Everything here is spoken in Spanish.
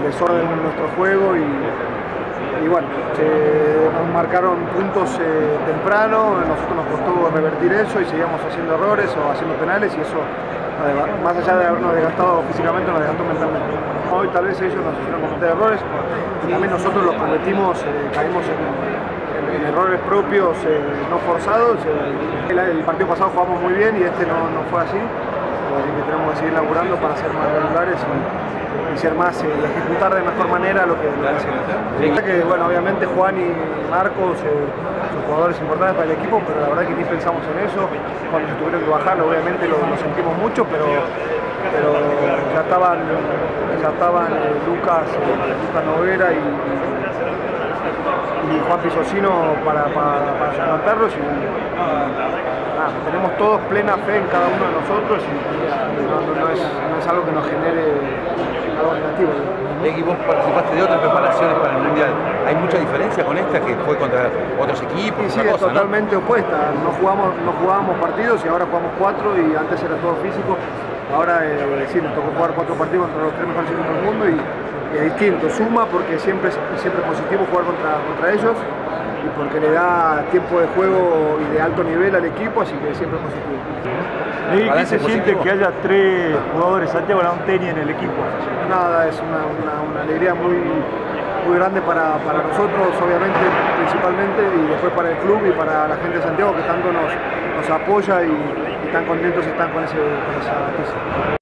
desorden en nuestro juego y bueno, nos marcaron puntos temprano, a nosotros nos costó revertir eso y seguíamos haciendo errores o haciendo penales y eso, más allá de habernos desgastado físicamente, nos desgastó mentalmente. Hoy tal vez ellos nos hicieron cometer errores, y también nosotros los cometimos, caímos en errores propios no forzados. El partido pasado jugamos muy bien y este no fue así, así que tenemos que seguir laburando para ser más regulares y ser más, ejecutar de mejor manera lo que hacemos. Que, bueno, obviamente Juan y Marcos son jugadores importantes para el equipo, pero la verdad que ni pensamos en eso. Cuando se tuvieron que bajar, obviamente lo sentimos mucho, pero ya estaban Lucas Noguera y Juan Pisocino para suplantarlos y tenemos todos plena fe en cada uno de nosotros y no es algo que nos genere algo negativo. Vos participaste de otras preparaciones para el Mundial. ¿Hay mucha diferencia con esta que fue contra otros equipos? Sí, es totalmente opuesta. No jugábamos partidos y ahora jugamos 4 y antes era todo físico. Ahora sí, nos tocó jugar 4 partidos contra los 3 mejores equipos del mundo y es distinto. Suma porque siempre es positivo jugar contra ellos y porque le da tiempo de juego y de alto nivel al equipo, así que siempre es positivo. ¿Qué se siente que haya 3 jugadores Santiago Lanteni en el equipo? Nada, es una alegría muy grande para nosotros, obviamente, principalmente, y después para el club y para la gente de Santiago que tanto nos apoya y están contentos y están con esa noticia.